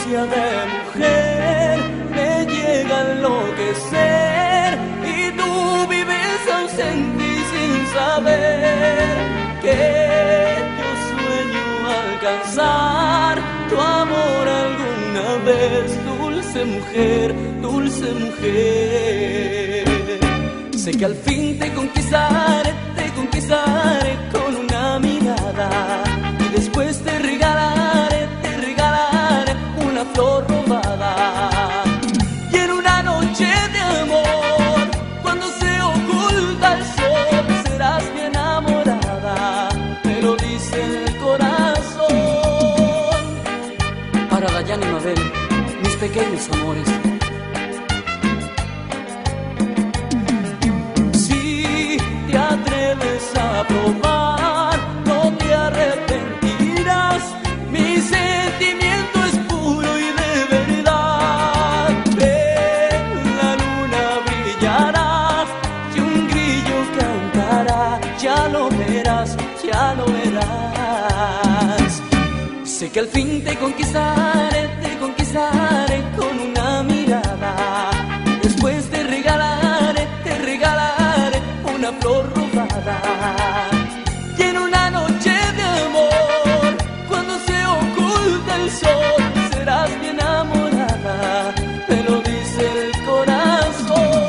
ansia de mujer me llega a enloquecer y tú vives ausente y sin saber que yo sueño alcanzar tu amor alguna vez, dulce mujer, dulce mujer. Sé que al fin te conquistaré con una mirada y después te regalaré una flor robada. Y en una noche de amor, cuando se oculta el sol, serás mi enamorada, me lo dice el corazón. Para Dayana y Mabel, mis pequeños amores. A probar, no te arrepentirás, mi sentimiento es puro y de verdad. Ven, la luna brillará y un grillo cantará, ya lo verás, ya lo verás. Sé que al fin te conquistaré con una mirada, después te regalaré una flor robada. Y en una noche de amor, cuando se oculta el sol, serás mi enamorada, me lo dice el corazón.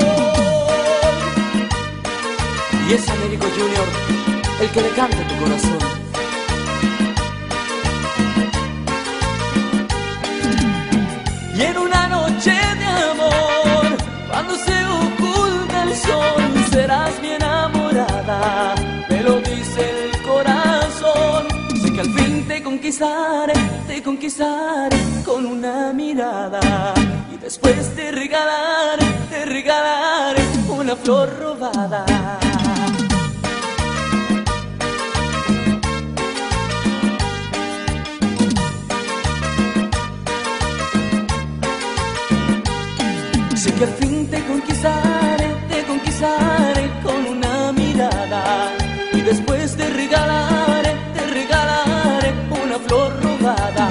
Y es Américo Junior el que le canta tu corazón. Y en una noche de amor, cuando se oculta el sol, serás mi enamorada, me lo dice el corazón. Sé que al fin te conquistaré con una mirada y después te regalaré una flor robada. Sé que al fin te conquistaré con una mirada y después te regalaré una flor robada.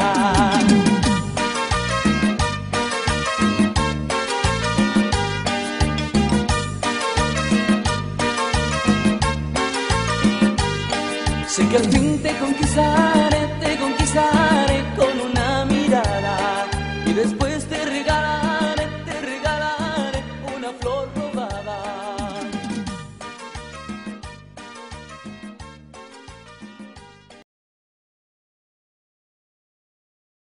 Sé que al fin te conquistaré con una mirada y después te regalaré